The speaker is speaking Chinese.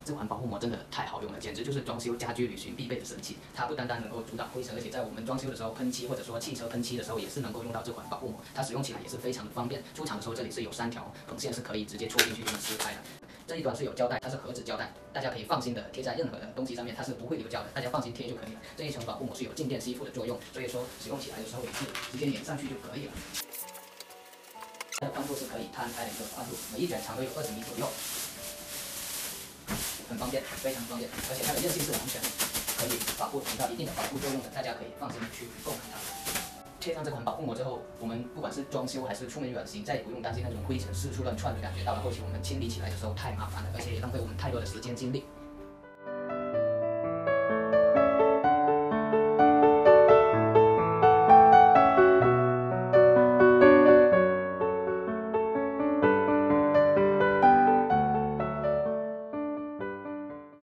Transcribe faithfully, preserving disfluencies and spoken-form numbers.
这款保护膜真的太好用了，简直就是装修家居旅行必备的神器。它不单单能够阻挡灰尘，而且在我们装修的时候喷漆或者说汽车喷漆的时候，也是能够用到这款保护膜。它使用起来也是非常的方便。出厂的时候这里是有三条缝线，是可以直接戳进去就能撕开的。这一端是有胶带，它是盒子胶带，大家可以放心的贴在任何的东西上面，它是不会留胶的，大家放心贴就可以了。这一层保护膜是有静电吸附的作用，所以说使用起来的时候也是直接粘上去就可以了。它的宽度是可以摊开的一个宽度，每一卷长都有二十米左右。很方便，非常方便，而且它的韧性是完全可以保护起到一定的保护作用的，大家可以放心的去购买它。贴上这款保护膜之后，我们不管是装修还是出门远行，再也不用担心那种灰尘四处乱窜的感觉。到了后期我们清理起来的时候太麻烦了，而且也浪费我们太多的时间精力。